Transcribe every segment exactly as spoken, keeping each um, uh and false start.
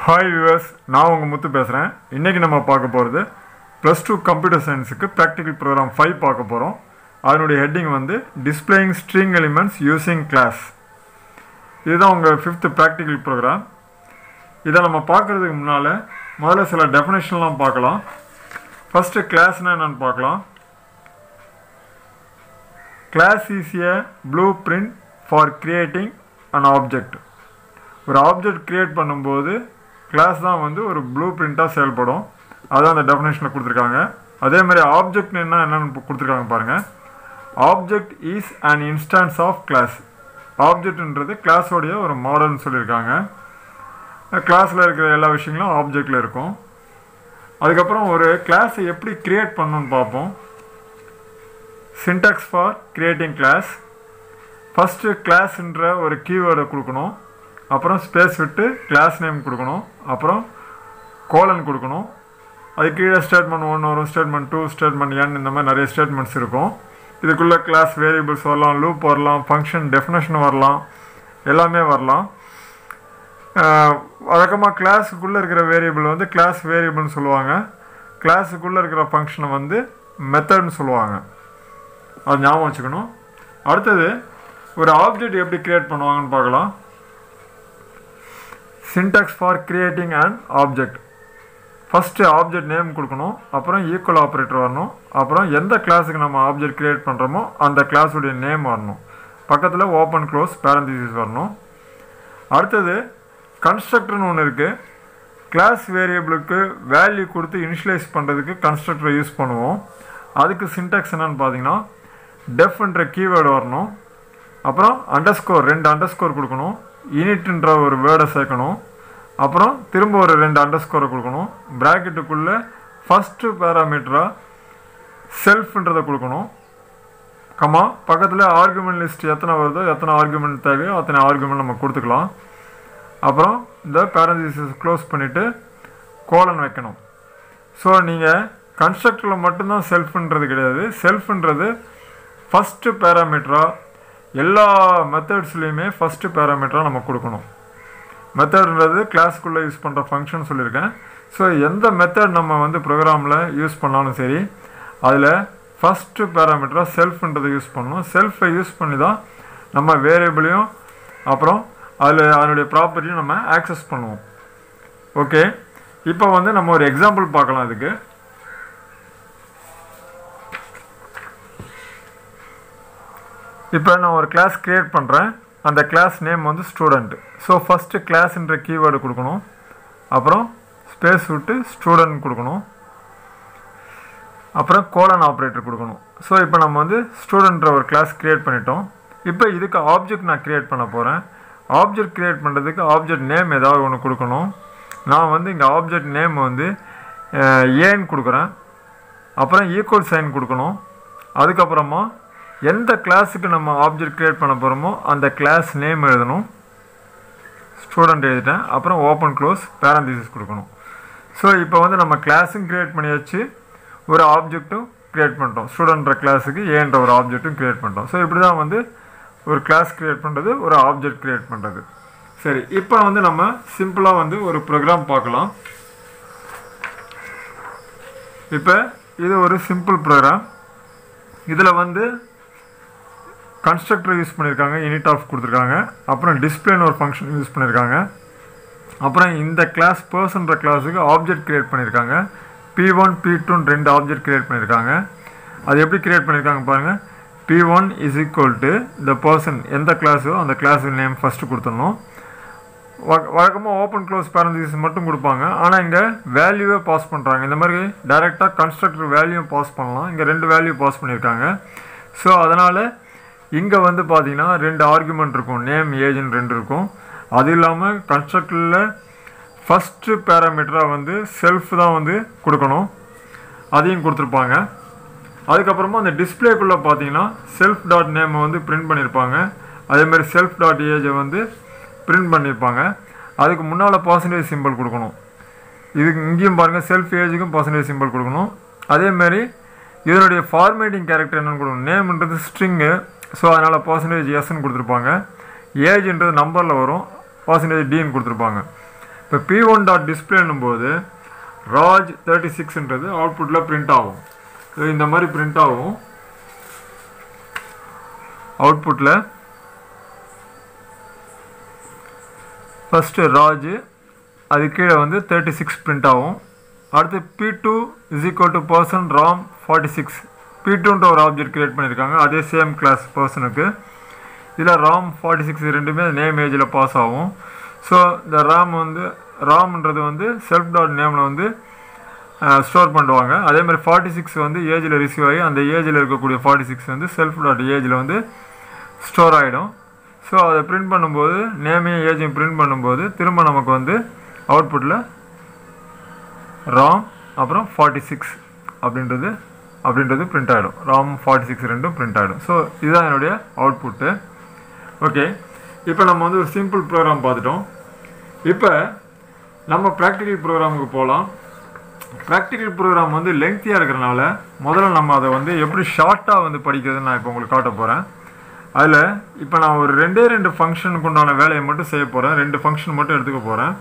Hi viewers, நான் உங்க முத்து பேசுறேன். இன்னைக்கு நம்ம பார்க்க போறது plus two computer science க்கு practical program five பார்க்க போறோம். அதனுடைய ஹெட்டிங் வந்து displaying string elements using class. இதுதான் உங்க fifth practical program. இத நம்ம பார்க்கிறதுக்கு முன்னால முதல்ல சில டெஃபினிஷன்லாம் பார்க்கலாம். First classனா என்னன்னு பார்க்கலாம். Class is a blueprint for creating an object. ஒரு ஆப்ஜெக்ட் கிரியேட் பண்ணும்போது கிளாஸ் தான் வந்து ஒரு ப்ளூ பிரிண்டாக செயல்படும். அதான் அந்த டெஃபினேஷனில் கொடுத்துருக்காங்க. அதே மாதிரி ஆப்ஜெக்ட் என்ன என்னன்னு கொடுத்துருக்காங்க பாருங்கள். Object is an instance of class. ஆப்ஜெக்ட்ன்றது கிளாஸோடைய ஒரு மாடல்னு சொல்லியிருக்காங்க. கிளாஸில் இருக்கிற எல்லா விஷயங்களும் ஆப்ஜெக்டில் இருக்கும். அதுக்கப்புறம் ஒரு கிளாஸை எப்படி கிரியேட் பண்ணணும்னு பார்ப்போம். Syntax for creating class. First கிளாஸ்ன்ற ஒரு கீவேர்டை கொடுக்கணும். அப்புறம் ஸ்பேஸ் விட்டு கிளாஸ் நேம் கொடுக்கணும். அப்புறம் கோலன் கொடுக்கணும். அது கீழே ஸ்டேட்மெண்ட் ஒன் வரும், ஸ்டேட்மெண்ட் டூ, ஸ்டேட்மெண்ட் என், இந்த மாதிரி நிறைய ஸ்டேட்மெண்ட்ஸ் இருக்கும். இதுக்குள்ளே கிளாஸ் வேரியபிள்ஸ் வரலாம், லூப் வரலாம், ஃபங்க்ஷன் டெஃபினேஷன் வரலாம், எல்லாமே வரலாம். வழக்கமாக கிளாஸுக்குள்ளே இருக்கிற வேரியபிள் வந்து கிளாஸ் வேரியபிள்னு சொல்லுவாங்க. கிளாஸுக்குள்ளே இருக்கிற ஃபங்க்ஷனை வந்து மெத்தட்னு சொல்லுவாங்க. அது ஞாபகம் வச்சுக்கணும். அடுத்தது ஒரு ஆப்ஜெக்ட் எப்படி கிரியேட் பண்ணுவாங்கன்னு பார்க்கலாம். Syntax for creating an object. First object name கொடுக்கணும். அப்புறம் ஈக்குவல் ஆப்ரேட்டர் வரணும். அப்புறம் எந்த கிளாஸுக்கு நம்ம ஆப்ஜெக்ட் கிரியேட் பண்ணுறோமோ அந்த கிளாஸுடைய நேம் வரணும். பக்கத்தில் ஓப்பன் க்ளோஸ் பேரந்திசிஸ் வரணும். அடுத்தது கன்ஸ்ட்ரக்டர்னு ஒன்று இருக்குது. கிளாஸ் வேரியபிளுக்கு வேல்யூ கொடுத்து இனிஷியலைஸ் பண்ணுறதுக்கு கன்ஸ்ட்ரக்டரை யூஸ் பண்ணுவோம். அதுக்கு சின்டாக்ஸ் என்னன்னு பார்த்தீங்கன்னா டெஃப்ன்ற கீவேர்டு வரணும். அப்புறம் அண்டர்ஸ்கோர் ரெண்டு அண்டர்ஸ்கோர் கொடுக்கணும். யூனிட்ன்ற ஒரு வேர்டை சேர்க்கணும். அப்புறம் திரும்ப ஒரு ரெண்டு அண்டர்ஸ்கோரை கொடுக்கணும். ப்ராக்கெட்டுக்குள்ளே ஃபஸ்ட்டு பேராமீட்டராக செல்ஃப்ன்றதை கொடுக்கணும். கமா பக்கத்தில் ஆர்குமெண்ட் லிஸ்ட் எத்தனை வருதோ எத்தனை ஆர்குமெண்ட் தேவையோ அத்தனை ஆர்குமெண்ட் நம்ம கொடுத்துக்கலாம். அப்புறம் இந்த பேரந்திசிஸ் க்ளோஸ் பண்ணிவிட்டு கோலன் வைக்கணும். ஸோ நீங்கள் கன்ஸ்ட்ரக்டரில் மட்டும்தான் செல்ஃப்ன்றது கிடையாது. செல்ஃப்ன்றது ஃபஸ்ட்டு பேராமீட்டராக எல்லா மெத்தட்ஸ்லேயுமே ஃபஸ்ட்டு பேராமீட்டராக நம்ம கொடுக்கணும். மெத்தட்ன்றது கிளாஸுக்குள்ளே யூஸ் பண்ணுற ஃபங்க்ஷன் சொல்லியிருக்கேன். ஸோ எந்த மெத்தட் நம்ம வந்து ப்ரோக்ராமில் யூஸ் பண்ணாலும் சரி அதில் ஃபஸ்ட்டு பேராமீட்டராக செல்ஃப்ன்றதை யூஸ் பண்ணணும். செல்ஃபை யூஸ் பண்ணி தான் நம்ம வேரியபிளையும் அப்புறம் அதில் அதனுடைய ப்ராப்பர்ட்டியும் நம்ம ஆக்சஸ் பண்ணுவோம். ஓகே, இப்போ வந்து நம்ம ஒரு எக்ஸாம்பிள் பார்க்கலாம். இதுக்கு இப்போ நான் ஒரு கிளாஸ் க்ரியேட் பண்ணுறேன். அந்த கிளாஸ் நேம் வந்து ஸ்டூடெண்ட். ஸோ ஃபஸ்ட்டு கிளாஸ்ன்ற கீவேர்டு கொடுக்கணும். அப்புறம் ஸ்பேஸ் விட்டு ஸ்டூடெண்ட் கொடுக்கணும். அப்புறம் கோலன் ஆப்ரேட்டர் கொடுக்கணும். ஸோ இப்போ நம்ம வந்து ஸ்டூடெண்ட்ற ஒரு கிளாஸ் க்ரியேட் பண்ணிட்டோம். இப்போ இதுக்கு ஆப்ஜெக்ட் நான் க்ரியேட் பண்ண போகிறேன். ஆப்ஜெக்ட் க்ரியேட் பண்ணுறதுக்கு ஆப்ஜெக்ட் நேம் ஏதாவது ஒன்று கொடுக்கணும். நான் வந்து இங்கே ஆப்ஜெக்ட் நேம் வந்து ஏன்னு கொடுக்குறேன். அப்புறம் ஈக்குவல் சைன் கொடுக்கணும். அதுக்கப்புறமா எந்த கிளாஸுக்கு நம்ம ஆப்ஜெக்ட் க்ரியேட் பண்ண போகிறோமோ அந்த கிளாஸ் நேம் எழுதணும். ஸ்டூடெண்ட் எழுதிட்டேன். அப்புறம் ஓப்பன் க்ளோஸ் பேரந்திசிஸ் கொடுக்கணும். ஸோ இப்போ வந்து நம்ம கிளாஸும் க்ரியேட் பண்ணியாச்சு, ஒரு ஆப்ஜெக்ட்டும் க்ரியேட் பண்ணிட்டோம். ஸ்டூடெண்ட்ற கிளாஸுக்கு ஏன்ற ஒரு ஆப்ஜெக்ட்டும் க்ரியேட் பண்ணிட்டோம். ஸோ இப்படி தான் வந்து ஒரு கிளாஸ் க்ரியேட் பண்ணுறது, ஒரு ஆப்ஜெக்ட் க்ரியேட் பண்ணுறது. சரி, இப்போ வந்து நம்ம சிம்பிளாக வந்து ஒரு ப்ரோக்ராம் பார்க்கலாம். இப்போ இது ஒரு சிம்பிள் ப்ரோக்ராம். இதில் வந்து கன்ஸ்ட்ரக்டர் யூஸ் பண்ணியிருக்காங்க, யூனிட் ஆஃப் கொடுத்துருக்காங்க. அப்புறம் டிஸ்பிளேன்னு ஒரு ஃபங்க்ஷன் யூஸ் பண்ணியிருக்காங்க. அப்புறம் இந்த கிளாஸ் பர்சன்ற கிளாஸுக்கு ஆப்ஜெக்ட் க்ரியேட் பண்ணியிருக்காங்க. பி ஒன் பி டூன்னு ரெண்டு ஆப்ஜெக்ட் க்ரியேட் பண்ணியிருக்காங்க. அது எப்படி க்ரியேட் பண்ணியிருக்காங்க பாருங்கள். P one is equal to the person, எந்த கிளாஸோ அந்த கிளாஸு நேம் ஃபஸ்ட்டு கொடுத்துடணும். வழக்கமாக ஓப்பன் க்ளோஸ் பேரந்திசிஸ் மட்டும் கொடுப்பாங்க. ஆனால் இங்கே வேல்யூவே பாஸ் பண்ணுறாங்க. இந்த மாதிரி டைரெக்டாக கன்ஸ்ட்ரக்டர் வேல்யூ பாஸ் பண்ணலாம். இங்கே ரெண்டு வேல்யூ பாஸ் பண்ணியிருக்காங்க. ஸோ அதனால் இங்கே வந்து பார்த்தீங்கன்னா ரெண்டு ஆர்குமெண்ட் இருக்கும், நேம் ஏஜ்னு ரெண்டு இருக்கும். அது இல்லாமல் கன்ஸ்ட்ரக்டரில் ஃபஸ்ட்டு பேராமீட்டராக வந்து செல்ஃப் தான் வந்து கொடுக்கணும், அதையும் கொடுத்துருப்பாங்க. அதுக்கப்புறமா அந்த டிஸ்பிளேக்குள்ளே பார்த்தீங்கன்னா செல்ஃப் டாட் நேமை வந்து பிரிண்ட் பண்ணியிருப்பாங்க. அதேமாதிரி செல்ஃப் டாட் ஏஜை வந்து பிரிண்ட் பண்ணியிருப்பாங்க. அதுக்கு முன்னால் பர்சன்டேஜ் சிம்பிள் கொடுக்கணும். இதுக்கு இங்கேயும் பாருங்கள், செல்ஃப் ஏஜுக்கும் பர்சன்டேஜ் சிம்பிள் கொடுக்கணும். அதேமாதிரி இதனுடைய ஃபார்மேட்டிங் கேரக்டர் என்னென்னு கொடுக்கணும். நேம்ன்றது ஸ்ட்ரிங்கு, ஸோ அதனால் பர்சன்டேஜ் எஸ்ன்னு கொடுத்துருப்பாங்க. ஏஜ்ன்றது நம்பரில் வரும், பர்சன்டேஜ் டின்னு கொடுத்துருப்பாங்க. இப்போ பி ஒன் டாட் டிஸ்பிளேன்னும் போது ராஜ் தேர்ட்டி சிக்ஸ்ன்றது அவுட்புட்டில் பிரிண்ட் ஆகும். ஸோ இந்த மாதிரி பிரிண்ட் ஆகும் அவுட்புட்டில். ஃபஸ்ட்டு ராஜ், அது கீழே வந்து தேர்ட்டி சிக்ஸ் பிரிண்ட் ஆகும். அடுத்து P two is equal to person Ram forty six P டூன்ற ஒரு ஆப்ஜெக்ட் க்ரியேட் பண்ணியிருக்காங்க அதே சேம் கிளாஸ் பர்சனுக்கு. இதில் ராம் ஃபார்ட்டி சிக்ஸ் ரெண்டுமே நேம் ஏஜில் பாஸ் ஆகும். ஸோ இந்த ராம் வந்து ராம்ன்றது வந்து செல்ஃப் டாட் நேமில் வந்து ஸ்டோர் பண்ணுவாங்க. அதே மாதிரி ஃபார்ட்டி சிக்ஸ் வந்து ஏஜில் ரிசீவ் ஆகி அந்த ஏஜில் இருக்கக்கூடிய ஃபார்ட்டி சிக்ஸ் வந்து செல்ஃப் டாட் ஏஜில் வந்து ஸ்டோர் ஆகிடும். ஸோ அதை பிரிண்ட் பண்ணும்போது நேமையும் ஏஜையும் பிரிண்ட் பண்ணும்போது திரும்ப நமக்கு வந்து அவுட்புட்டில் ராம் அப்புறம் ஃபார்ட்டி சிக்ஸ் அப்படின்றது அப்படின்றது பிரிண்ட் ஆகிடும். ராம் ஃபார்ட்டி சிக்ஸ் ரெண்டும் பிரிண்ட் ஆகிடும். ஸோ இதுதான் என்னுடைய அவுட்புட்டு. ஓகே, இப்போ நம்ம வந்து ஒரு சிம்பிள் ப்ரோக்ராம் பார்த்துட்டோம். இப்போ நம்ம ப்ராக்டிக்கல் ப்ரோக்ராமுக்கு போகலாம். ப்ராக்டிக்கல் ப்ரோக்ராம் வந்து லெங்க்த்தியாக இருக்கிறனால முதல்ல நம்ம அதை வந்து எப்படி ஷார்ட்டாக வந்து படிக்கிறதுன்னு நான் இப்போ உங்களுக்கு காட்ட போகிறேன். அதில் இப்போ நான் ஒரு ரெண்டே ரெண்டு ஃபங்க்ஷனுக்கு உண்டான வேலையை மட்டும் செய்ய போகிறேன். ரெண்டு ஃபங்க்ஷன் மட்டும் எடுத்துக்க போகிறேன்.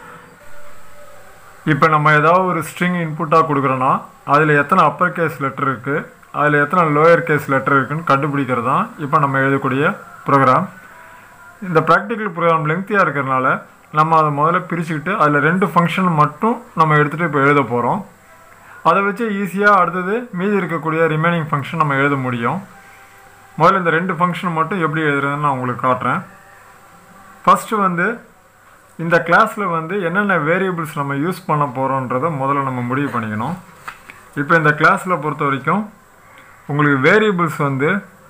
இப்போ நம்ம ஏதாவது ஒரு ஸ்ட்ரிங் இன்புட்டாக கொடுக்குறோன்னா அதில் எத்தனை அப்பர் கேஸ் லெட்டர் இருக்குது, அதில் எத்தனை லோயர் கேஸ் லெட்டர் இருக்குதுன்னு கண்டுபிடிக்கிறது தான் இப்போ நம்ம எழுதக்கூடிய ப்ரோக்ராம். இந்த ப்ராக்டிக்கல் ப்ரோக்ராம் லெங்க்த்தியாக இருக்கிறனால நம்ம அதை முதல்ல பிரிச்சுக்கிட்டு அதில் ரெண்டு ஃபங்க்ஷன் மட்டும் நம்ம எடுத்துகிட்டு இப்போ எழுத போகிறோம். அதை வச்சு ஈஸியாக அடுத்தது மீதி இருக்கக்கூடிய ரிமைனிங் ஃபங்க்ஷன் நம்ம எழுத முடியும். முதல்ல இந்த ரெண்டு ஃபங்க்ஷன் மட்டும் எப்படி எழுதுறதுன்னு நான் உங்களுக்கு காட்டுறேன். ஃபஸ்ட்டு வந்து இந்த கிளாஸில் வந்து என்னென்ன வேரியபிள்ஸ் நம்ம யூஸ் பண்ண போகிறோன்றதை முதல்ல நம்ம முடிவு பண்ணிக்கணும். இப்போ இந்த கிளாஸில் பொறுத்த வரைக்கும் உங்களுக்கு வேரியபிள்ஸ் வந்து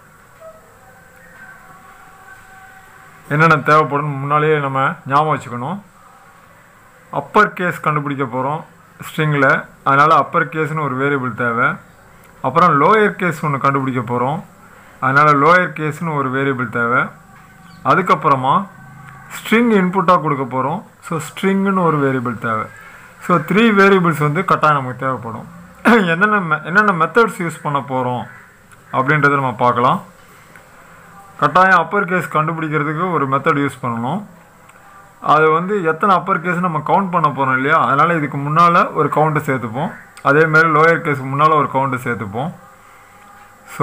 என்னென்ன தேவைப்படும் முன்னாலேயே நம்ம ஞாபகம் வச்சுக்கணும். அப்பர் கேஸ் கண்டுபிடிக்க போகிறோம் ஸ்ட்ரிங்கில், அதனால் அப்பர் கேஸ்னு ஒரு வேரியபிள் தேவை. அப்புறம் லோயர் கேஸ் ஒன்று கண்டுபிடிக்க போகிறோம், அதனால் லோயர் கேஸ்னு ஒரு வேரியபிள் தேவை. அதுக்கப்புறமா ஸ்ட்ரிங் இன்புட்டாக கொடுக்க போகிறோம், ஸோ ஸ்ட்ரிங்குன்னு ஒரு வேரியபிள் தேவை. ஸோ த்ரீ வேரியபிள்ஸ் வந்து கட்டாயம் நமக்கு தேவைப்படும். என்னென்ன மெ என்னென்ன மெத்தட்ஸ் யூஸ் பண்ண போகிறோம் அப்படின்றத நம்ம பார்க்கலாம். கட்டாயம் அப்பர் கேஸ் கண்டுபிடிக்கிறதுக்கு ஒரு மெத்தட் யூஸ் பண்ணணும். அது வந்து எத்தனை அப்பர் கேஸ் நம்ம கவுண்ட் பண்ண போகிறோம் இல்லையா, அதனால் இதுக்கு முன்னால் ஒரு கவுண்ட்டு சேர்த்துப்போம். அதேமாரி லோயர் கேஸுக்கு முன்னால் ஒரு கவுண்ட்டு சேர்த்துப்போம். ஸோ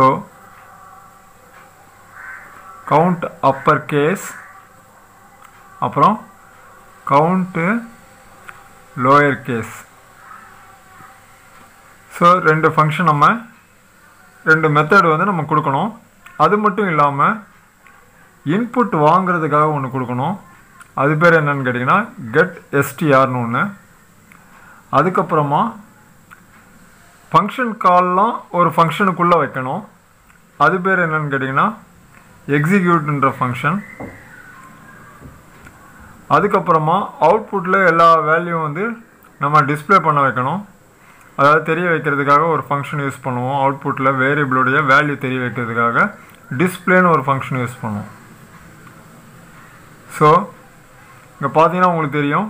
கவுண்ட் அப்பர் கேஸ் அப்புறம் கவுண்ட்டு லோயர் கேஸ். ஸோ ரெண்டு ஃபங்க்ஷன் நம்ம ரெண்டு மெத்தட் வந்து நம்ம கொடுக்கணும். அது மட்டும் இல்லாமல் இன்புட் வாங்கிறதுக்காக ஒன்று கொடுக்கணும். அது பேர் என்னன்னு கேட்டிங்கன்னா கெட் எஸ்டிஆர்னு ஒன்று. அதுக்கப்புறமா ஃபங்க்ஷன் கால்லாம் ஒரு ஃபங்க்ஷனுக்குள்ளே வைக்கணும். அது பேர் என்னன்னு கேட்டிங்கன்னா எக்ஸிக்யூட்ன்ற ஃபங்க்ஷன். அதுக்கப்புறமா அவுட்புட்டில் எல்லா வேல்யூவும் வந்து நம்ம டிஸ்பிளே பண்ண வைக்கணும். அதாவது தெரிய வைக்கிறதுக்காக ஒரு ஃபங்க்ஷன் யூஸ் பண்ணுவோம். அவுட்புட்டில் வேரியபிளுடைய வேல்யூ தெரிய வைக்கிறதுக்காக டிஸ்பிளேன்னு ஒரு ஃபங்க்ஷன் யூஸ் பண்ணுவோம். ஸோ இங்கே பார்த்தீங்கன்னா உங்களுக்கு தெரியும்,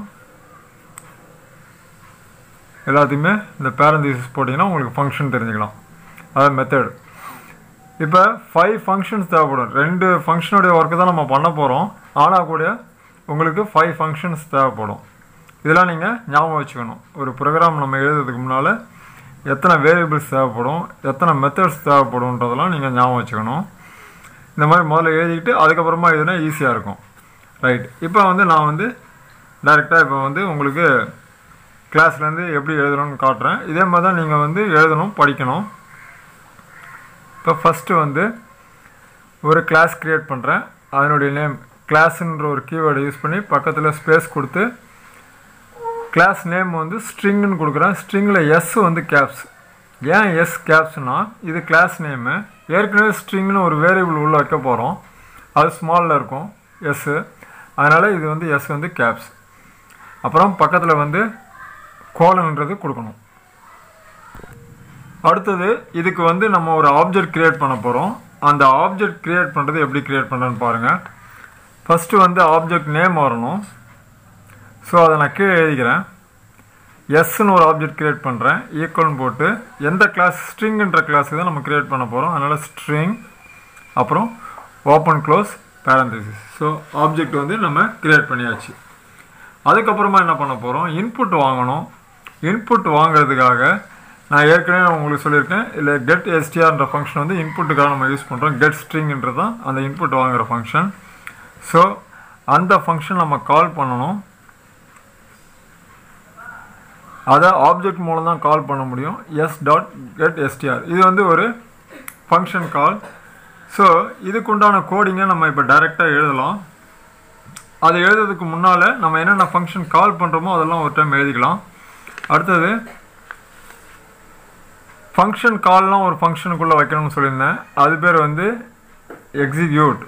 எல்லாத்தையுமே இந்த பேரந்தீசிஸ் போட்டிங்கன்னா உங்களுக்கு ஃபங்க்ஷன் தெரிஞ்சுக்கலாம், அதாவது மெத்தட். இப்போ ஃபைவ் ஃபங்க்ஷன்ஸ் தேவைப்படும். ரெண்டு ஃபங்க்ஷனுடைய ஒர்க்கு தான் நம்ம பண்ண போகிறோம், ஆனால் கூட உங்களுக்கு ஃபைவ் ஃபங்க்ஷன்ஸ் தேவைப்படும். இதெல்லாம் நீங்கள் ஞாபகம் வச்சுக்கணும். ஒரு ப்ரோக்ராம் நம்ம எழுதுறதுக்கு முன்னால் எத்தனை வேரியபிள்ஸ் தேவைப்படும், எத்தனை மெத்தட்ஸ் தேவைப்படும்ன்றதெல்லாம் நீங்கள் ஞாபகம் வச்சுக்கணும். இந்த மாதிரி முதல்ல எழுதிக்கிட்டு அதுக்கப்புறமா எழுதுனா ஈஸியாக இருக்கும். ரைட், இப்போ வந்து நான் வந்து டைரெக்டாக இப்போ வந்து உங்களுக்கு கிளாஸ்லேருந்து எப்படி எழுதணும்னு காட்டுறேன். இதே மாதிரி தான் நீங்கள் வந்து எழுதணும், படிக்கணும். இப்போ ஃபஸ்ட்டு வந்து ஒரு கிளாஸ் க்ரியேட் பண்ணுறேன். அதனுடைய நேம் கிளாஸுன்ற ஒரு கீவேர்டை யூஸ் பண்ணி பக்கத்தில் ஸ்பேஸ் கொடுத்து கிளாஸ் நேம் வந்து ஸ்ட்ரிங்குன்னு கொடுக்குறேன். ஸ்ட்ரிங்கில் எஸ் வந்து கேப்ஸ். ஏன் எஸ் கேப்ஸ்னால் இது கிளாஸ் நேமு. ஏற்கனவே ஸ்ட்ரிங்னு ஒரு வேரியபிள் உள்ளே வைக்க போகிறோம், அது ஸ்மாலில் இருக்கும் எஸ்ஸு, அதனால் இது வந்து எஸ் வந்து கேப்ஸ். அப்புறம் பக்கத்தில் வந்து கோலன்ன்றது கொடுக்கணும். அடுத்தது இதுக்கு வந்து நம்ம ஒரு ஆப்ஜெக்ட் க்ரியேட் பண்ண போகிறோம். அந்த ஆப்ஜெக்ட் க்ரியேட் பண்ணுறது எப்படி க்ரியேட் பண்ணுறேன்னு பாருங்கள். ஃபஸ்ட்டு வந்து ஆப்ஜெக்ட் நேம் வரணும். ஸோ அதை நான் கீழே எழுதிக்கிறேன். எஸ்ன்னு ஒரு ஆப்ஜெக்ட் க்ரியேட் பண்ணுறேன், ஈக்குவல்னு போட்டு எந்த கிளாஸ் ஸ்ட்ரிங்குன்ற கிளாஸுக்கு தான் நம்ம க்ரியேட் பண்ண போகிறோம். அதனால் ஸ்ட்ரிங் அப்புறம் open close parenthesis. So object வந்து நம்ம க்ரியேட் பண்ணியாச்சு. அதுக்கப்புறமா என்ன பண்ண போகிறோம், இன்புட் வாங்கணும். இன்புட் வாங்குறதுக்காக நான் ஏற்கனவே உங்களுக்கு சொல்லியிருக்கேன், இல்லை கெட் எஸ்டிஆர்ன்ற ஃபங்க்ஷன் வந்து இன்புட்டுக்காக நம்ம யூஸ் பண்ணுறோம். கெட் ஸ்ட்ரிங்ன்றது தான் அந்த இன்புட் வாங்குகிற ஃபங்க்ஷன். ஸோ அந்த ஃபங்க்ஷன் நம்ம கால் பண்ணணும். அதை ஆப்ஜெக்ட் மூலம் தான் கால் பண்ண முடியும். எஸ் டாட் கெட் எஸ்டிஆர் இது வந்து ஒரு ஃபங்க்ஷன் கால். ஸோ இதுக்குண்டான கோடிங்கை நம்ம இப்போ டைரெக்டாக எழுதலாம். அதை எழுதுறதுக்கு முன்னால் நம்ம என்னென்ன ஃபங்க்ஷன் கால் பண்ணுறோமோ அதெல்லாம் ஒரு டைம் எழுதிக்கலாம். அடுத்தது ஃபங்க்ஷன் கால்லாம் ஒரு ஃபங்க்ஷனுக்குள்ளே வைக்கணும்னு சொல்லியிருந்தேன். அது பேர் வந்து எக்ஸிக்யூட்.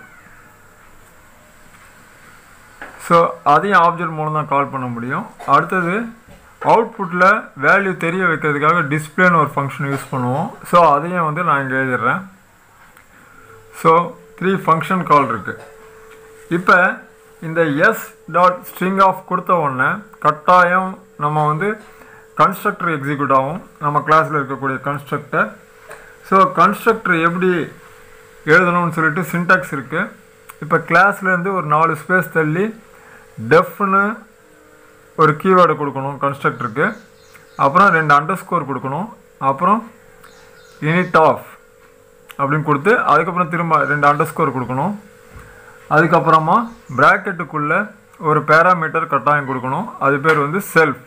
ஸோ அதையும் ஆப்ஜெக்ட் மூலம் தான் கால் பண்ண முடியும். அடுத்தது அவுட்புட்டில் வேல்யூ தெரிய வைக்கிறதுக்காக டிஸ்பிளேன்னு ஒரு ஃபங்க்ஷன் யூஸ் பண்ணுவோம். ஸோ அதையும் வந்து நான் இங்கே எழுதிடுறேன். ஸோ த்ரீ ஃபங்க்ஷன் கால் இருக்குது. இப்போ இந்த எஸ் டாட் ஸ்ட்ரிங் ஆஃப் கொடுத்த உடனே கட்டாயம் நம்ம வந்து கன்ஸ்ட்ரக்டர் எக்ஸிக்யூட் ஆகும், நம்ம கிளாஸில் இருக்கக்கூடிய கன்ஸ்ட்ரக்டர். ஸோ கன்ஸ்ட்ரக்டர் எப்படி எழுதணும்னு சொல்லிட்டு சின்டாக்ஸ் இருக்குது. இப்போ கிளாஸ்லேருந்து ஒரு நாலு ஸ்பேஸ் தள்ளி டெஃப்னு ஒரு கீவேர்டை கொடுக்கணும் கன்ஸ்ட்ரக்டருக்கு. அப்புறம் ரெண்டு அண்டர் ஸ்கோர் கொடுக்கணும். அப்புறம் இனிட் ஆஃப் அப்படின்னு கொடுத்து அதுக்கப்புறம் திரும்ப ரெண்டு அண்டர் ஸ்கோர் கொடுக்கணும். அதுக்கப்புறமா ப்ராக்கெட்டுக்குள்ளே ஒரு பேராமீட்டர் கட்டாயம் கொடுக்கணும். அது பேர் வந்து செல்ஃப்.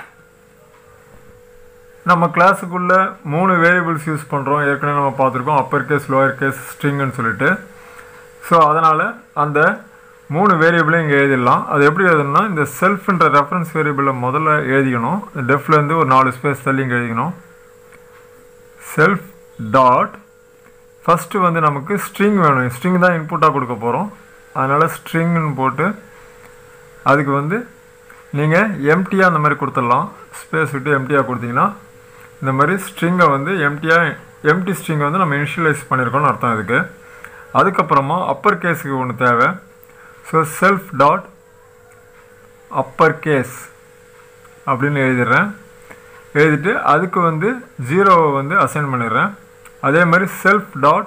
நம்ம கிளாஸுக்குள்ளே மூணு வேரியபிள்ஸ் யூஸ் பண்ணுறோம், ஏற்கனவே நம்ம பார்த்துருக்கோம், அப்பர் கேஸ், லோயர் கேஸ், ஸ்ட்ரிங்குன்னு சொல்லிட்டு. ஸோ அதனால் அந்த மூணு வேரியபிளையும் இங்கே எழுதிடலாம். அது எப்படி எழுதணும்னா, இந்த செல்ஃப்ன்ற ரெஃபரன்ஸ் வேரியபிளை முதல்ல எழுதிக்கணும். டெஃப்லேருந்து ஒரு நாலு ஸ்பேஸ் தள்ளி இங்கே எழுதிக்கணும். செல்ஃப் டாட் ஃபஸ்ட்டு வந்து நமக்கு ஸ்ட்ரிங் வேணும். ஸ்ட்ரிங் தான் இன்புட்டாக கொடுக்க போகிறோம். அதனால் ஸ்ட்ரிங்னு போட்டு அதுக்கு வந்து நீங்கள் எம்டியாக அந்த மாதிரி கொடுத்துடலாம். ஸ்பேஸ் விட்டு எம்டியாக கொடுத்தீங்கன்னா இந்த மாதிரி ஸ்ட்ரிங்கை வந்து எம்டியாக எம்டி ஸ்ட்ரிங்கை வந்து நம்ம இனிஷியலைஸ் பண்ணியிருக்கோம்னு அர்த்தம் இதுக்கு. அதுக்கப்புறமா அப்பர் கேஸுக்கு ஒன்று தேவை. So self dot upper case அப்படின்னு எழுதிடுறேன். எழுதிட்டு அதுக்கு வந்து ஜீரோவை வந்து அசைன் பண்ணிடுறேன். அதே மாதிரி செல்ஃப் டாட்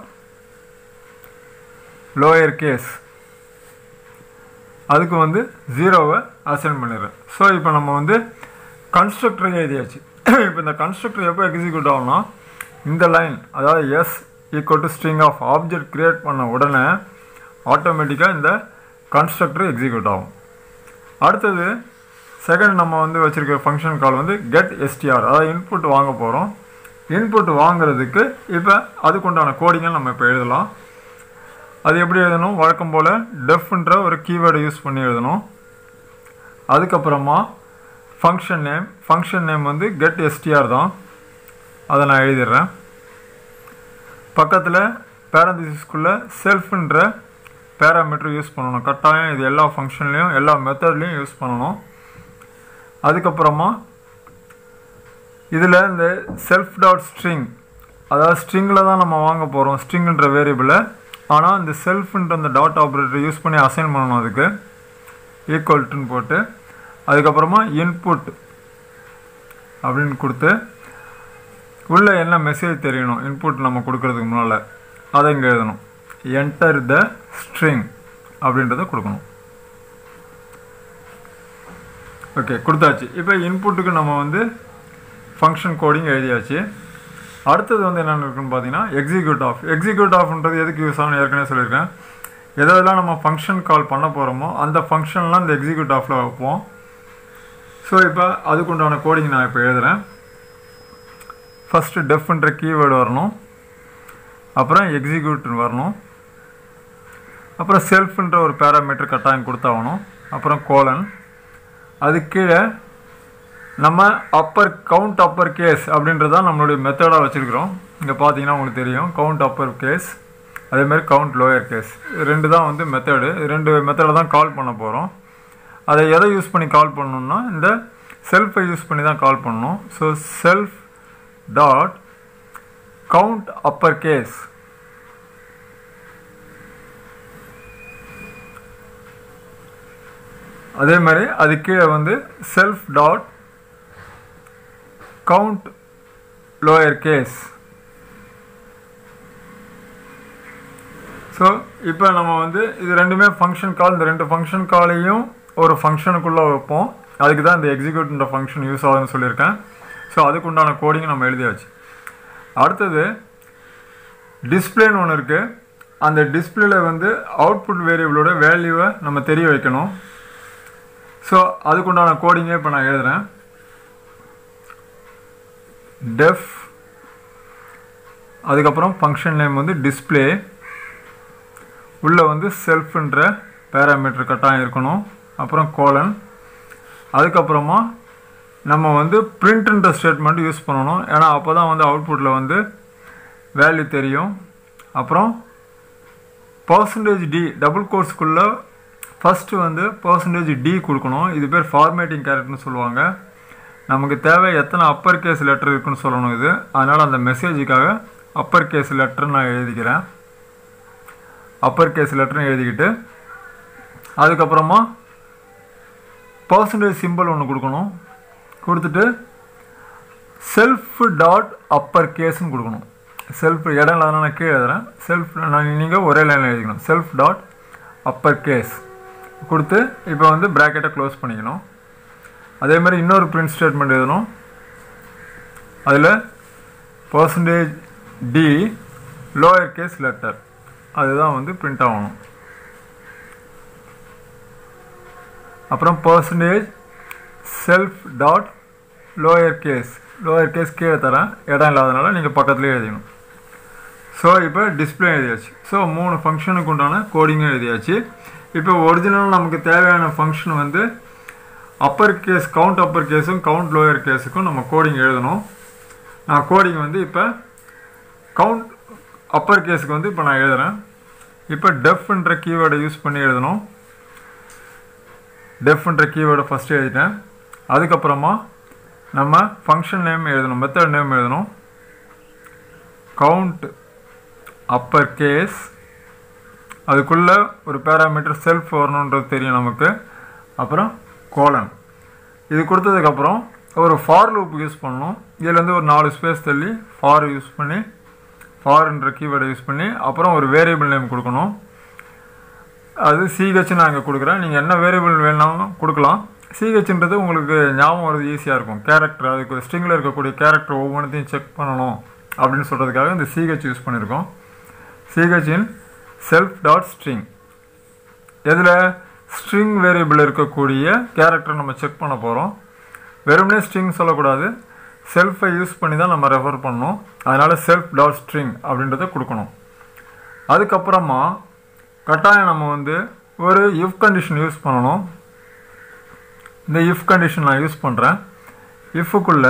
லோயர் கேஸ் அதுக்கு வந்து ஜீரோவை அசைன் பண்ணிடுறேன். ஸோ இப்போ நம்ம வந்து கன்ஸ்ட்ரக்டர் எழுதியாச்சு. இப்போ இந்த கன்ஸ்ட்ரக்டர் எப்போ எக்ஸிக்யூட் ஆகும்னா, இந்த லைன் அதாவது S equal to string of object create பண்ண உடனே ஆட்டோமேட்டிக்காக இந்த கன்ஸ்ட்ரக்டர் எக்ஸிக்யூட் ஆகும். அடுத்தது செகண்ட் நம்ம வந்து வச்சுருக்க ஃபங்க்ஷன் கால் வந்து கெட் எஸ்டிஆர், அதாவது இன்புட் வாங்க போகிறோம். இன்புட் வாங்குறதுக்கு இப்போ அதுக்குண்டான கோடிங்கை நம்ம இப்போ எழுதலாம். அது எப்படி எழுதணும், வழக்கம் போல் டெஃப்ன்ற ஒரு கீவேர்டை யூஸ் பண்ணி எழுதணும். அதுக்கப்புறமா ஃபங்க்ஷன் நேம், ஃபங்க்ஷன் நேம் வந்து கெட் எஸ்டிஆர் தான், அதை நான் எழுதிடுறேன். பக்கத்தில் பேரந்திசிஸ்குள்ளே செல்ஃப்ன்ற பேராமீட்டர் யூஸ் பண்ணணும். கட்டாயம் இது எல்லா ஃபங்க்ஷன்லேயும் எல்லா மெத்தட்லேயும் யூஸ் பண்ணணும். அதுக்கப்புறமா இதில் இந்த செல்ஃப் டாட் ஸ்ட்ரிங், அதாவது ஸ்ட்ரிங்கில் தான் நம்ம வாங்க போகிறோம் ஸ்ட்ரிங்குன்ற வேரியபிளை. ஆனால் இந்த செல்ஃப்ன்ற அந்த டாட் ஆப்ரேட்டர் யூஸ் பண்ணி அசைன் பண்ணணும். அதுக்கு ஈக்குவல்ட்டுன்னு போட்டு அதுக்கப்புறமா இன்புட் அப்படின்னு கொடுத்து உள்ளே என்ன மெசேஜ் தெரியணும் இன்புட் நம்ம கொடுக்கறதுக்கு முன்னால் அதை இங்கே எழுதணும். என்டர் த ஸ்ட்ரிங் அப்படின்றத கொடுக்கணும். ஓகே, கொடுத்தாச்சு. இப்போ இன்புட்டுக்கு நம்ம வந்து ஃபங்க்ஷன் கோடிங் எழுதியாச்சு. அடுத்தது வந்து என்னென்னு இருக்குன்னு பார்த்தீங்கன்னா எக்ஸிக்யூட் ஆஃப். எக்ஸிக்யூட் ஆஃப்ன்றது எதுக்கு யூஸ் ஆகும்னு ஏற்கனவே சொல்லியிருக்கேன். எதெல்லாம் நம்ம ஃபங்க்ஷன் கால் பண்ண போகிறோமோ அந்த ஃபங்க்ஷன்லாம் இந்த எக்ஸிக்யூட் ஆஃபில் வைப்போம். ஸோ இப்போ அதுக்குண்டான கோடிங் நான் இப்போ எழுதுகிறேன். ஃபஸ்ட்டு டெஃப்ன்ற கீவேர்டு வரணும், அப்புறம் எக்ஸிக்யூட்னு வரணும், அப்புறம் செல்ஃப்ன்ற ஒரு பேராமீட்டர் கட்டாயம் கொடுத்தாகணும், அப்புறம் கோலன். அது கீழே நம்ம அப்பர் கவுண்ட் அப்பர் கேஸ் அப்படின்றதான் நம்மளுடைய மெத்தடாக வச்சுருக்கிறோம். இங்கே பார்த்தீங்கன்னா உங்களுக்கு தெரியும், கவுண்ட் அப்பர் கேஸ், அதேமாதிரி கவுண்ட் லோயர் கேஸ், ரெண்டு தான் வந்து மெத்தடு. ரெண்டு மெத்தடை தான் கால் பண்ண போகிறோம். அதை எதை யூஸ் பண்ணி கால் பண்ணணும்னா இந்த செல்ஃபை யூஸ் பண்ணி தான் கால் பண்ணணும். So self dot count upper case, அதே மாதிரி அது கீழே வந்து self dot count lower case. So இப்போ நம்ம வந்து இது ரெண்டுமே ஃபங்க்ஷன் கால். இந்த ரெண்டு ஃபங்க்ஷன் காலையும் ஒரு ஃபங்க்ஷனுக்குள்ளே வைப்போம். அதுக்கு தான் இந்த எக்ஸிக்யூட்ன்ற ஃபங்க்ஷன் யூஸ் ஆகுதுன்னு சொல்லியிருக்கேன். ஸோ அதுக்கு உண்டான கோடிங் நம்ம எழுதியாச்சு. அடுத்தது டிஸ்பிளேன்னு ஒன்று இருக்குது. அந்த டிஸ்பிளேல வந்து அவுட்புட் வேரியபிளோட வேல்யூவை நம்ம தெரிய வைக்கணும். ஸோ அதுக்குண்டான கோடிங்கே இப்போ நான் எழுதுகிறேன். டெஃப் அதுக்கப்புறம் ஃபங்க்ஷன் நேம் வந்து டிஸ்பிளே, உள்ளே வந்து செல்ஃப்ன்ற பேராமீட்டர் கட்டாயம் இருக்கணும், அப்புறம் கோலன். அதுக்கப்புறமா நம்ம வந்து பிரிண்ட்ன்ற ஸ்டேட்மெண்ட் யூஸ் பண்ணணும், ஏன்னா அப்போ தான் வந்து அவுட்புட்டில் வந்து வேல்யூ தெரியும். அப்புறம் பர்சன்டேஜ் டி டபுள் கோட்ஸ்க்குள்ளே ஃபஸ்ட்டு வந்து பர்சன்டேஜ் டி கொடுக்கணும். இது பேர் ஃபார்மேட்டிங் கேரக்டர்னு சொல்லுவாங்க. நமக்கு தேவை எத்தனை அப்பர் கேஸ் லெட்டர் இருக்குன்னு சொல்லணும் இது. அதனால் அந்த மெசேஜுக்காக அப்பர் கேஸ் லெட்டர் நான் எழுதிக்கிறேன். அப்பர் கேஸ் லெட்டர்னு எழுதிக்கிட்டு அதுக்கப்புறமா பர்சன்டேஜ் சிம்பிள் ஒன்று கொடுக்கணும். கொடுத்துட்டு செல்ஃப் டாட் அப்பர் கேஸ்ன்னு கொடுக்கணும். செல்ஃப் இடம் இல்லாத நான் கீழே எழுதுறேன். செல்ஃப் நான் நீங்கள் ஒரே லைனில் எழுதிக்கணும். செல்ஃப் டாட் அப்பர் கேஸ் கொடுத்து இப்போ வந்து ப்ராக்கெட்டை க்ளோஸ் பண்ணிக்கணும். அதே மாதிரி இன்னொரு பிரிண்ட் ஸ்டேட்மெண்ட் எழுதணும். அதில் percentage D lower case letter அதுதான் வந்து பிரிண்ட் ஆகணும். அப்புறம் percentage self dot lower case lower case கீழே தரேன், இடம் இல்லாதனால நீங்கள் பக்கத்துலேயே எழுதிக்கணும். ஸோ இப்போ டிஸ்பிளே எழுதியாச்சு. ஸோ மூணு ஃபங்க்ஷனுக்கு உண்டான கோடிங்கும் எழுதியாச்சு. இப்போ ஒரிஜினல் நமக்கு தேவையான ஃபங்க்ஷன் வந்து அப்பர் கேஸ் கவுண்ட் அப்பர் கேஸும் கவுண்ட் லோயர் கேஸுக்கும் நம்ம கோடிங் எழுதணும். நான் கோடிங் வந்து இப்போ கவுண்ட் அப்பர் கேஸுக்கு வந்து இப்போ நான் எழுதுகிறேன். இப்போ டெஃப்ன்ற கீவேர்டை யூஸ் பண்ணி எழுதணும். டெஃப்ன்ற கீவேர்டை ஃபஸ்ட்டு எழுதிட்டேன். அதுக்கப்புறமா நம்ம ஃபங்க்ஷன் நேம் எழுதணும், மெத்தட் நேம் எழுதணும். கவுண்ட் அப்பர் கேஸ், அதுக்குள்ளே ஒரு பேராமீட்டர் செல்ஃப் வரணுன்றது தெரியும் நமக்கு. அப்புறம் கோலன். இது கொடுத்ததுக்கப்புறம் ஒரு ஃபார் லூப் யூஸ் பண்ணணும். இதுலேருந்து ஒரு நாலு ஸ்பேஸ் தள்ளி ஃபார் யூஸ் பண்ணி ஃபார்ன்ற கீவேர்டை யூஸ் பண்ணி அப்புறம் ஒரு வேரியபிள் நேம் கொடுக்கணும். அது சிஹெச் நான் இங்கே கொடுக்குறேன். நீங்கள் என்ன வேரியபிள் வேணாலும் கொடுக்கலாம். சிஹெச்ன்றது உங்களுக்கு ஞாபகம் வருது, ஈஸியாக இருக்கும். கேரக்டர் அதுக்கு ஸ்ட்ரிங்கில் இருக்கக்கூடிய கேரக்டர் ஒவ்வொன்றையும் செக் பண்ணணும் அப்படின்னு சொல்கிறதுக்காக இந்த சிஹெச் யூஸ் பண்ணியிருக்கோம். CH in self dot string. இதில் ஸ்ட்ரிங் வேரியபிள் இருக்கக்கூடிய கேரக்டர் நம்ம செக் பண்ண போகிறோம். வெறுமனே ஸ்ட்ரிங் சொல்லக்கூடாது, செல்ஃபை யூஸ் பண்ணி தான் நம்ம ரெஃபர் பண்ணணும். அதனால் செல்ஃப் டாட் ஸ்ட்ரிங் அப்படின்றத கொடுக்கணும். அதுக்கப்புறமா கட்டாயம் நம்ம வந்து ஒரு இஃப் கண்டிஷன் யூஸ் பண்ணணும். இந்த இஃப் கண்டிஷன் நான் யூஸ் பண்ணுறேன். இஃப்க்குள்ளே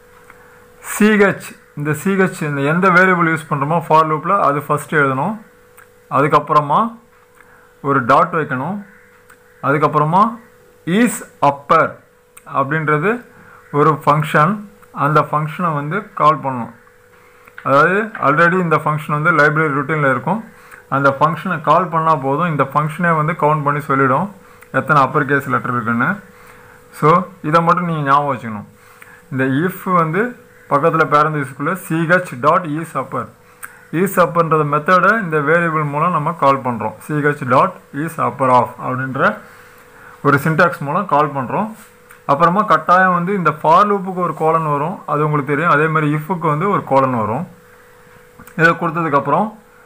சிஹெச், இந்த சிஹெச் இந்த எந்த வேரியபிள் யூஸ் பண்ணுறோமோ ஃபார் லூப்பில் அது ஃபஸ்ட்டு எழுதணும். அதுக்கப்புறமா ஒரு டாட் வைக்கணும். அதுக்கப்புறமா ஈஸ் அப்பர் அப்படின்றது ஒரு ஃபங்க்ஷன். அந்த ஃபங்க்ஷனை வந்து கால் பண்ணணும். அதாவது ஆல்ரெடி இந்த ஃபங்க்ஷன் வந்து லைப்ரரி ருட்டீனில் இருக்கும். அந்த ஃபங்க்ஷனை கால் பண்ணால் போதும், இந்த ஃபங்க்ஷனே வந்து கவுண்ட் பண்ணி சொல்லிவிடும் எத்தனை அப்பர் கேஸ் லெட்டர் இருக்குன்னு. ஸோ இதை மட்டும் நீங்கள் ஞாபகம் வச்சுக்கணும். இந்த இஃப் வந்து பக்கத்தில் பேரந்தீஸ்க்குள்ளே CH dot is upper, is அப்பர்ன்ற மெத்தடை இந்த வேரியபிள் மூலம் நம்ம கால் பண்ணுறோம். CH dot is upper of அப்படின்ற ஒரு சின்டாக்ஸ் மூலம் கால் பண்ணுறோம். அப்புறமா கட்டாயம் வந்து இந்த ஃபார் லூப்புக்கு ஒரு கோலன் வரும், அது உங்களுக்கு தெரியும். அதே மாதிரி இஃப்க்கு வந்து ஒரு கோலன் வரும். இதை கொடுத்ததுக்கப்புறம்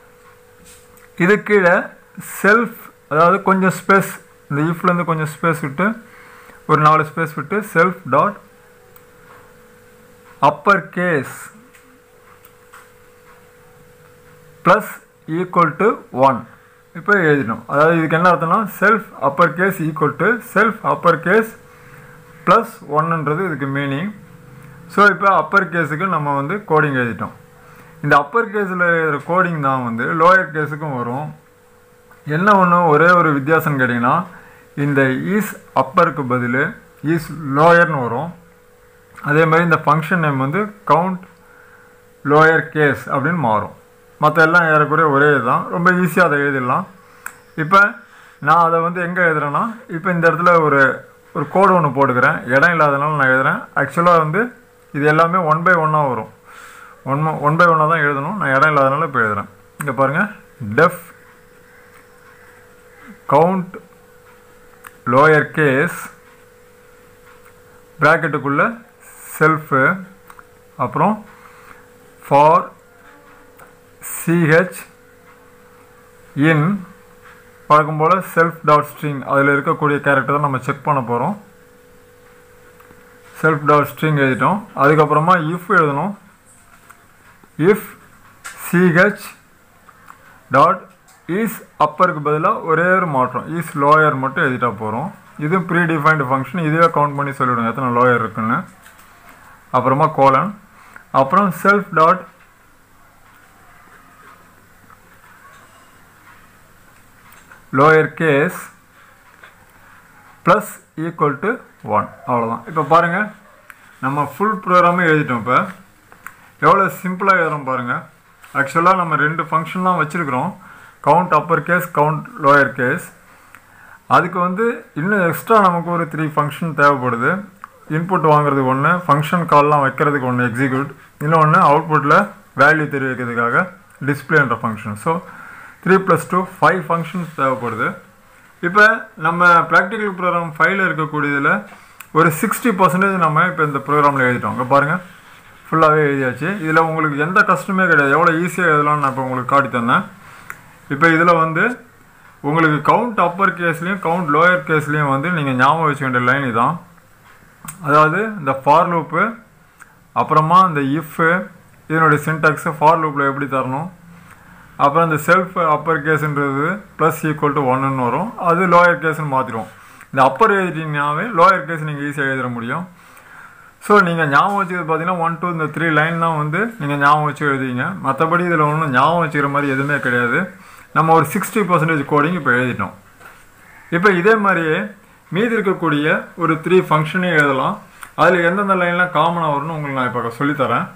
இது கீழே செல்ஃப், அதாவது கொஞ்சம் ஸ்பேஸ், இந்த இஃப்லேருந்து கொஞ்சம் ஸ்பேஸ் விட்டு ஒரு நாலு ஸ்பேஸ் விட்டு self dot upper case plus equal to one இப்போ எழுதினோம். அதாவது இதுக்கு என்ன அர்த்தம்னா self upper case equal to self upper case plus ஒன்னுன்றது இதுக்கு மீனிங். ஸோ இப்போ அப்பர் கேஸுக்கு நம்ம வந்து கோடிங் எழுதிட்டோம். இந்த அப்பர் கேஸில் இருக்கிற கோடிங் தான் வந்து லோயர் கேஸுக்கும் வரும். என்ன ஒன்று ஒரே ஒரு வித்தியாசம்னு கேட்டிங்கன்னா, இந்த ஈஸ் அப்பருக்கு பதில் ஈஸ் லோயர்னு வரும். அதே மாதிரி இந்த ஃபங்க்ஷன் நேம் வந்து கவுண்ட் லோயர் கேஸ் அப்படின்னு மாறும். மற்ற எல்லாம் ஏறக்குறைய ஒரே இதுதான், ரொம்ப ஈஸியாக அதை எழுதிடலாம். இப்போ நான் அதை வந்து எங்கே எழுதுறேன்னா, இப்போ இந்த இடத்துல ஒரு ஒரு கோடு ஒன்று போட்டுக்கிறேன். இடம் இல்லாதனால நான் எழுதுகிறேன். ஆக்சுவலாக வந்து இது எல்லாமே ஒன் பை ஒன்னாக வரும். ஒன் ஒன் பை ஒன்னாக தான் எழுதணும். நான் இடம் இல்லாதனால இப்போ எழுதுகிறேன். இங்கே பாருங்கள், டெஃப் கவுண்ட் லோயர் கேஸ் ப்ராக்கெட்டுக்குள்ளே செல்ஃபு அப்புறம் ஃபார் சிஹெச் இன் வழக்கம் போல் செல்ஃப் டாட் ஸ்ட்ரிங் அதில் இருக்கக்கூடிய கேரக்டர் தான் நம்ம செக் பண்ண போகிறோம். செல்ஃப் டாட் ஸ்ட்ரிங் எழுதிட்டோம். அதுக்கப்புறமா இஃப் எழுதணும். இஃப் சிஹெச் டாட் இஸ் அப்பருக்கு பதிலாக ஒரே ஒரு மாற்றம் இஸ் லோயர் மட்டும் எழுதிட்டா போகிறோம். இது ப்ரீ டிஃபைன்டு ஃபங்க்ஷன். இதுவே கவுண்ட் பண்ணி சொல்லிவிடுங்க எத்தனை லோயர் இருக்குன்னு. அப்புறமா கோலன் அப்புறம் self dot lower case plus equal to one. அவ்வளோதான். இப்போ பாருங்கள் நம்ம ஃபுல் ப்ரோக்ராமே எழுதிட்டோம். இப்போ எவ்வளோ சிம்பிளாக எழுதுறோம் பாருங்கள். ஆக்சுவலாக நம்ம ரெண்டு ஃபங்க்ஷன் தான் வச்சுருக்கிறோம். Count upper case count lower case. அதுக்கு வந்து இன்னும் எக்ஸ்ட்ரா நமக்கு ஒரு த்ரீ ஃபங்க்ஷன் தேவைப்படுது. இன்புட் வாங்குறதுக்கு ஒன்று, ஃபங்க்ஷன் கால்லாம் வைக்கிறதுக்கு ஒன்று எக்ஸிக்யூட், இன்னொன்று அவுட்புட்டில் வேல்யூ தெரிவிக்கிறதுக்காக டிஸ்பிளேன்ற function. So three plus two five functions தேவைப்படுது. இப்போ நம்ம ப்ராக்டிக்கல் ப்ரோக்ராம் ஃபைவ்ல இருக்கக்கூடியதில் ஒரு சிக்ஸ்டி பர்சன்டேஜ் நம்ம இப்போ இந்த ப்ரோக்ராமில் எழுதிட்டோம். இங்கே பாருங்கள் ஃபுல்லாகவே எழுதியாச்சு. இதில் உங்களுக்கு எந்த கஷ்டமே கிடையாது. எவ்வளோ ஈஸியாக எழுதலாம்னு நான் இப்போ உங்களுக்கு காட்டி தந்தேன். இப்போ இதில் வந்து உங்களுக்கு கவுண்ட் அப்பர் கேஸ்லேயும் கவுண்ட் லோயர் கேஸ்லேயும் வந்து நீங்கள் ஞாபகம் வச்சுக்க வேண்டிய லைன் இதுதான். அதாவது இந்த ஃபார் லூப்பு அப்புறமா இந்த இஃப்பு இதனுடைய சின்டாக்ஸு ஃபார் லூப்பில் எப்படி தரணும், அப்புறம் இந்த செல்ஃப் அப்பர் கேஸுன்றது ப்ளஸ் ஈக்குவல் டு ஒன்றுன்னு வரும். அது லோயர் கேஸ்ன்னு மாற்றிடுவோம். இந்த அப்பர் எழுதிட்டீங்கன்னாவே லோயர் கேஸ் நீங்கள் ஈஸியாக எழுதிட முடியும். ஸோ நீங்கள் ஞாபகம் வச்சுக்கிறது பார்த்தீங்கன்னா ஒன் டூ இந்த த்ரீ லைன் தான் வந்து நீங்கள் ஞாபகம் வச்சு எழுதிங்க. மற்றபடி இதில் ஒன்றும் ஞாபகம் வச்சுக்கிற மாதிரி எதுவுமே கிடையாது. நம்ம ஒரு சிக்ஸ்டி பர்சன்டேஜ் கோடிங் இப்போ எழுதிட்டோம். இப்போ இதே மாதிரியே மீதி இருக்கக்கூடிய ஒரு த்ரீ ஃபங்க்ஷனையும் எழுதலாம். அதில் எந்தெந்த லைன்லாம் காமனாக வரும்னு உங்களுக்கு நான் இப்போ சொல்லித்தரேன்.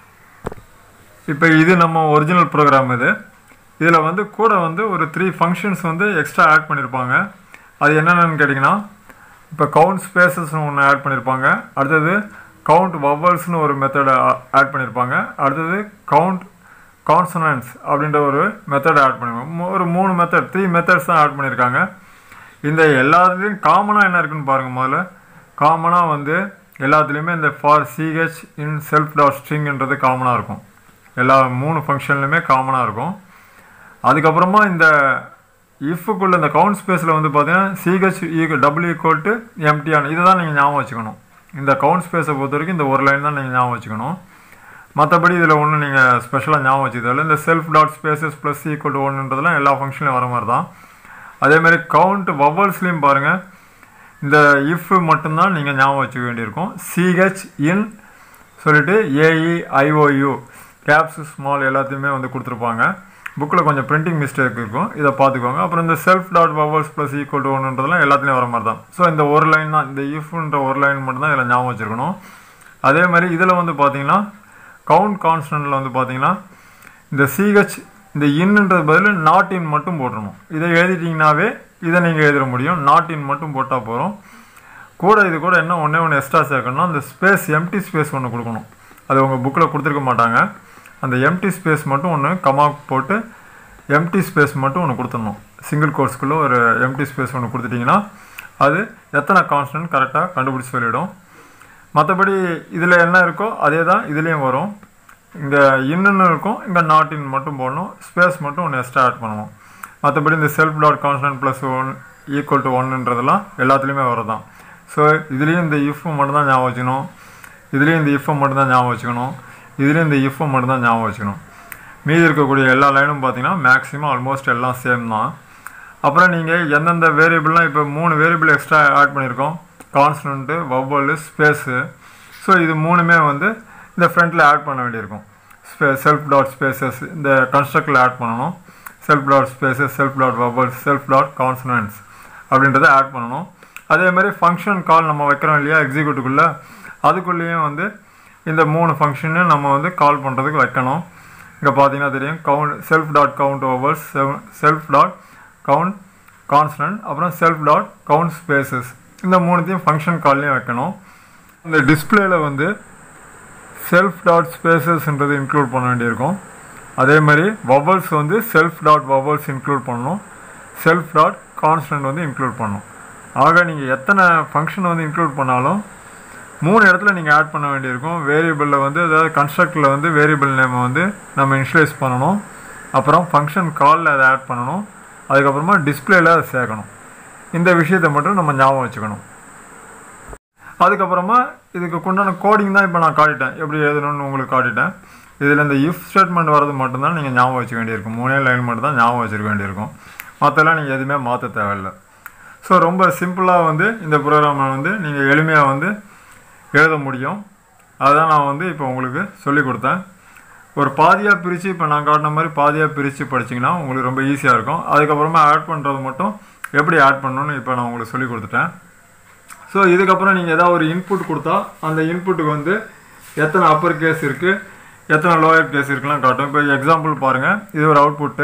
இப்போ இது நம்ம ஒரிஜினல் ப்ரோக்ராம். இது இதில் வந்து கூட வந்து ஒரு த்ரீ ஃபங்க்ஷன்ஸ் வந்து எக்ஸ்ட்ரா ஆட் பண்ணியிருப்பாங்க. அது என்னென்னு கேட்டிங்கன்னா, இப்போ கவுண்ட் ஸ்பேசஸ்னு ஒன்று ஆட் பண்ணியிருப்பாங்க. அடுத்தது கவுண்ட் வவல்ஸ்னு ஒரு மெத்தடை ஆட் பண்ணியிருப்பாங்க. அடுத்தது கவுண்ட் கான்சனன்ட்ஸ் அப்படின்ற ஒரு மெத்தடை ஆட் பண்ணியிருப்பாங்க. ஒரு மூணு மெத்தட் த்ரீ மெத்தட்ஸ் தான் ஆட் பண்ணியிருக்காங்க. இந்த எல்லாத்துலேயும் காமனாக என்ன இருக்குன்னு பாருங்கள். முதல்ல காமனாக வந்து எல்லாத்துலேயுமே இந்த for CH in self dot ஸ்ட்ரிங்ன்றது காமனாக இருக்கும். எல்லா மூணு ஃபங்க்ஷன்லையுமே காமனாக இருக்கும். அதுக்கப்புறமா இந்த இஃப்புக்குள்ளே இந்த கவுண்ட் ஸ்பேஸில் வந்து பார்த்தீங்கன்னா சிஹெச் ஈக்கு டபுள் ஈக்குவல் டு எம்டிஆன் இதை தான் நீங்கள் ஞாபகம் வச்சுக்கணும். இந்த கவுண்ட் ஸ்பேஸை பொறுத்த வரைக்கும் இந்த ஒரு லைன் தான் நீங்கள் ஞாபகம் வச்சுக்கணும். மற்றபடி இதில் ஒன்றும் நீங்கள் ஸ்பெஷலாக ஞாபகம் வச்சுக்கிறதில்ல. இந்த self dot spaces plus equal to ஒன்றுன்றதுலாம் எல்லா ஃபங்க்ஷன்லையும் வர மாதிரி தான். அதேமாதிரி கவுண்ட் வவல்ஸ்லேயும் பாருங்கள் இந்த இஃப் மட்டும்தான் நீங்கள் ஞாபகம் வச்சுக்க வேண்டியிருக்கும். சிஹெச் இன் சொல்லிட்டு ஏஇ ஐஓயு கேப்ஸ் ஸ்மால் எல்லாத்தையுமே வந்து கொடுத்துருப்பாங்க. புக்கில் கொஞ்சம் பிரிண்டிங் மிஸ்டேக் இருக்கும், இதை பார்த்துக்கோங்க. அப்புறம் இந்த self dot vowels plus equal to ஒன்றுன்றதுலாம் எல்லாத்துலேயும் வர மாதிரி தான். ஸோ இந்த ஒரு லைன் தான், இந்த இஃப்ன்ற ஒரு லைன் மட்டும்தான் இதில் ஞாபகம் வச்சுருக்கணும். அதே மாதிரி இதில் வந்து பார்த்தீங்கன்னா கவுண்ட் கான்ஸ்டன்ட்டில் வந்து பார்த்தீங்கன்னா இந்த சிஹெச் இந்த இன்னுன்றது பதில் நாட் இன் மட்டும் போட்டுருணும். இதை எழுதிட்டிங்கனாவே இதை நீங்கள் எழுதிட முடியும். நாட் இன் மட்டும் போட்டால் போகிறோம். கூட இது கூட என்ன ஒன்றே ஒன்று எக்ஸ்ட்ரா சேர்க்கணும்னா அந்த ஸ்பேஸ் எம்டி ஸ்பேஸ் ஒன்று கொடுக்கணும். அது உங்கள் புக்கில் கொடுத்துருக்க மாட்டாங்க. அந்த எம்டி ஸ்பேஸ் மட்டும் ஒன்று கமா போட்டு எம்டி ஸ்பேஸ் மட்டும் ஒன்று கொடுத்துடணும். சிங்கிள் கோர்ஸ்க்குள்ளே ஒரு எம்டி ஸ்பேஸ் ஒன்று கொடுத்துட்டிங்கன்னா அது எத்தனை கான்ஸ்டன்ட் கரெக்டாக கண்டுபிடிச்சி சொல்லிவிடும். மற்றபடி இதில் என்ன இருக்கோ அதே தான் இதுலேயும் வரும். இங்கே இன்னுன்னு இருக்கும், இங்கே நாட் இன் மட்டும் போடணும். ஸ்பேஸ் மட்டும் ஒன்று எக்ஸ்ட்ரா ஆட் பண்ணணும். மற்றபடி இந்த self dot constant plus one equal to ஒன்றுன்றதெல்லாம் எல்லாத்துலேயுமே வரதான். ஸோ இதுலேயும் இந்த இஃப் மட்டும் தான் ஞாபகம் வச்சுக்கணும். இதுலேயும் இந்த இஃப் மட்டும் தான் ஞாபகம் வச்சுக்கணும். இதுலேயும் இந்த இஃப் மட்டும் தான் ஞாபகம் வச்சுக்கணும். மீதி இருக்கக்கூடிய எல்லா லைனும் பார்த்தீங்கன்னா மேக்ஸிமம் ஆல்மோஸ்ட் எல்லாம் சேம் தான். அப்புறம் நீங்கள் எந்தெந்த வேரியபிள்லாம் இப்போ மூணு வேரியபிள் எக்ஸ்ட்ரா ஆட் பண்ணியிருக்கோம். Constant vowel space. ஸோ இது மூணுமே வந்து இந்த ஃப்ரண்ட்டில் ஆட் பண்ண வேண்டியிருக்கும். ஸ்பே செல்ஃப் டாட் ஸ்பேசஸ் இந்த கன்ஸ்ட்ரக்டில் ஆட் பண்ணணும். Self dot spaces self dot vowels self dot consonants அப்படின்றத ஆட் பண்ணணும். அதே மாதிரி ஃபங்க்ஷன் கால் நம்ம வைக்கிறோம் இல்லையா எக்ஸிக்யூட்டிவ்க்குள்ளே, அதுக்குள்ளேயும் வந்து இந்த மூணு ஃபங்க்ஷனு நம்ம வந்து கால் பண்ணுறதுக்கு வைக்கணும். இங்கே பார்த்தீங்கன்னா தெரியும் count self dot count vowels self dot count constant அப்புறம் செல்ஃப் டாட் கவுண்ட் ஸ்பேசஸ் இந்த மூணுத்தையும் ஃபங்க்ஷன் கால்லையும் வைக்கணும். இந்த டிஸ்பிளேயில் வந்து செல்ஃப் டாட் ஸ்பேசஸ்ன்றது இன்க்ளூட் பண்ண வேண்டியிருக்கும். அதே மாதிரி வவல்ஸ் வந்து செல்ஃப் டாட் வவல்ஸ் இன்க்ளூட் பண்ணணும். செல்ஃப் டாட் கான்ஸ்டன்ட் வந்து இன்க்ளூட் பண்ணணும். ஆக நீங்கள் எத்தனை ஃபங்க்ஷன் வந்து இன்க்ளூட் பண்ணாலும் மூணு இடத்துல நீங்கள் ஆட் பண்ண வேண்டியிருக்கும். வேரியபிளில் வந்து அதாவது கன்ஸ்ட்ரக்டில் வந்து வேரியபிள் நேமை வந்து நம்ம இனிஷியலைஸ் பண்ணணும். அப்புறம் ஃபங்க்ஷன் காலில் அதை ஆட் பண்ணணும். அதுக்கப்புறமா டிஸ்பிளேயில் அதை சேர்க்கணும். இந்த விஷயத்தை மட்டும் நம்ம ஞாபகம் வச்சுக்கணும். அதுக்கப்புறமா இதுக்கு கொண்டான கோடிங் தான் இப்போ நான் காட்டிட்டேன், எப்படி எழுதணும்னு உங்களுக்கு காட்டிட்டேன். இதில் இந்த இஃப் ஸ்டேட்மெண்ட் வரது மட்டும்தான் நீங்கள் ஞாபகம் வச்சுக்க வேண்டியிருக்கும். மூணே லைன் மட்டும் தான் ஞாபகம் வச்சுருக்க வேண்டியிருக்கும். மற்றெல்லாம் நீங்கள் எதுவுமே மாற்ற தேவையில்லை. ஸோ ரொம்ப சிம்பிளாக வந்து இந்த ப்ரோக்ராமை வந்து நீங்கள் எளிமையாக வந்து எழுத முடியும். அதுதான் நான் வந்து இப்போ உங்களுக்கு சொல்லி கொடுத்தேன். ஒரு பாதியாக பிரித்து இப்போ நான் காட்டின மாதிரி பாதியாக பிரித்து படிச்சிங்கன்னா உங்களுக்கு ரொம்ப ஈஸியாக இருக்கும். அதுக்கப்புறமா ஆட் பண்ணுறது மட்டும் எப்படி ஆட் பண்ணணும்னு இப்போ நான் உங்களுக்கு சொல்லி கொடுத்துட்டேன். ஸோ இதுக்கப்புறம் நீங்கள் ஏதாவது ஒரு இன்புட் கொடுத்தா அந்த இன்புட்டுக்கு வந்து எத்தனை அப்பர் கேஸ் இருக்குது, எத்தனை லோயர் கேஸ் இருக்குலாம் காட்டும். இப்போ எக்ஸாம்பிள் பாருங்கள், இது ஒரு அவுட்புட்டு.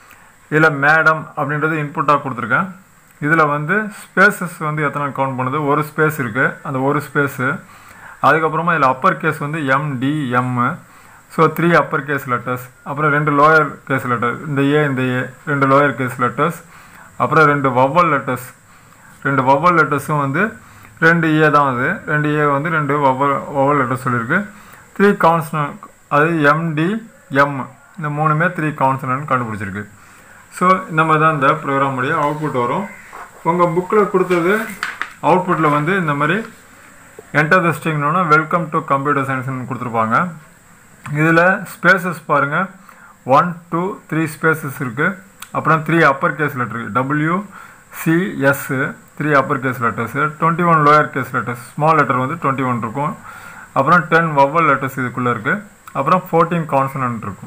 இதில் மேடம் அப்படின்றது இன்புட்டாக கொடுத்துருக்கேன். இதில் வந்து ஸ்பேசஸ் வந்து எத்தனை கவுண்ட் பண்ணுது, ஒரு ஸ்பேஸ் இருக்குது, அந்த ஒரு ஸ்பேஸு. அதுக்கப்புறமா இதில் அப்பர் கேஸ் வந்து எம்டிஎம். So three upper case letters, அப்புறம் ரெண்டு லோயர் கேஸ் லெட்டர், இந்த ஏ இந்த ஏ ரெண்டு லோயர் கேஸ் லெட்டர்ஸ், அப்புறம் ரெண்டு வவ்வல் லெட்டர்ஸ். ரெண்டு வவ்வல் லெட்டர்ஸும் வந்து ரெண்டு ஏ தான், அது ரெண்டு ஏ வந்து ரெண்டு வவ்வல் வவ்வல் லெட்டர்ஸ் சொல்லியிருக்கு. த்ரீ கான்சனன்ட், அது எம்டி எம், இந்த மூணுமே த்ரீ கான்சனன்ட் கண்டுபிடிச்சிருக்கு. ஸோ இந்த மாதிரி தான் இந்த ப்ரோக்ராமுடைய அவுட்புட் வரும். உங்கள் புக்கில் கொடுத்தது அவுட்புட்டில் வந்து இந்த மாதிரி என்டர் த ஸ்ட்ரிங்னோன்னா வெல்கம் டு கம்ப்யூட்டர் சயின்ஸ்னு கொடுத்துருப்பாங்க. இதில் ஸ்பேசஸ் பாருங்கள், ஒன் டூ த்ரீ ஸ்பேசஸ் இருக்குது. அப்புறம் three upper case letter W CS, three upper case letters, twenty one lower case letters, small letter வந்து டுவெண்ட்டி ஒன் இருக்கும். அப்புறம் டென் வவ்வல் லெட்டர்ஸ் இதுக்குள்ளே இருக்குது. அப்புறம் ஃபோர்டீன் கான்சனன்ட் இருக்கும்.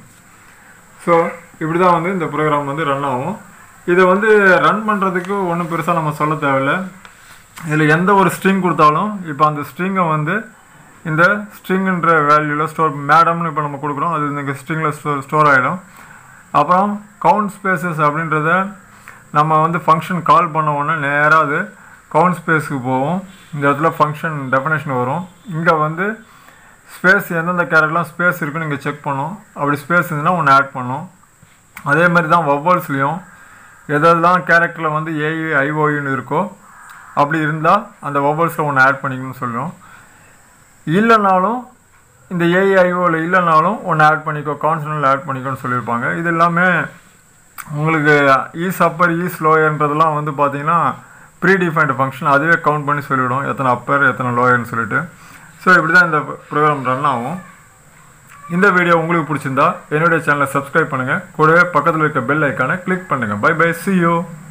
ஸோ இப்படி தான் வந்து இந்த ப்ரோக்ராம் வந்து ரன் ஆகும். இதை வந்து ரன் பண்ணுறதுக்கு ஒன்றும் பெருசாக நம்ம சொல்ல தேவையில்லை. இதில் எந்த ஒரு ஸ்ட்ரிங் கொடுத்தாலும் இப்போ அந்த ஸ்ட்ரிங்கை வந்து இந்த ஸ்ட்ரிங்குன்ற வேல்யூவில் ஸ்டோர், மேடம்னு இப்போ நம்ம கொடுக்குறோம், அது இந்த ஸ்ட்ரிங்கில் ஸ்டோர் ஸ்டோர் ஆகிடும். அப்புறம் கவுண்ட் ஸ்பேசஸ் அப்படின்றத நம்ம வந்து ஃபங்க்ஷன் கால் பண்ண உடனே நேராக அது கவுண்ட் ஸ்பேஸுக்கு போகும். இந்த இடத்துல ஃபங்க்ஷன் டெஃபினேஷன் வரும். இங்கே வந்து ஸ்பேஸ் எந்தெந்த கேரக்டர்லாம் ஸ்பேஸ் இருக்குன்னு இங்கே செக் பண்ணும். அப்படி ஸ்பேஸ் இருந்துச்சுன்னா ஒன்று ஆட் பண்ணும். அதே மாதிரி தான் வவ்வல்ஸ்லேயும் எதெல்லாம் கேரக்டரில் வந்து ஏஇ ஐஓயுன்னு இருக்கோ அப்படி இருந்தால் அந்த வவ்வல்ஸில் ஒன்று ஆட் பண்ணிக்கணும்னு சொல்லுவோம். இல்லைனாலும் இந்த ஏஐஓவில் இல்லைனாலும் ஒன்று ஆட் பண்ணிக்கோ, கான்சனன்ட் ஆட் பண்ணிக்கோன்னு சொல்லியிருப்பாங்க. இது எல்லாமே உங்களுக்கு ஈஸ் அப்பர் ஈஸ் லோயர்ன்றதெல்லாம் வந்து பார்த்தீங்கன்னா ப்ரீ டிஃபைன்டு ஃபங்க்ஷன், அதுவே கவுண்ட் பண்ணி சொல்லிவிடும் எத்தனை அப்பர் எத்தனை லோயர்னு சொல்லிட்டு. ஸோ இப்படி தான் இந்த ப்ரோக்ராம் ரன் ஆகும். இந்த வீடியோ உங்களுக்கு பிடிச்சிருந்தா என்னுடைய சேனலை சப்ஸ்கிரைப் பண்ணுங்கள். கூடவே பக்கத்தில் இருக்க பெல் ஐக்கானை கிளிக் பண்ணுங்கள். Bye bye, see you.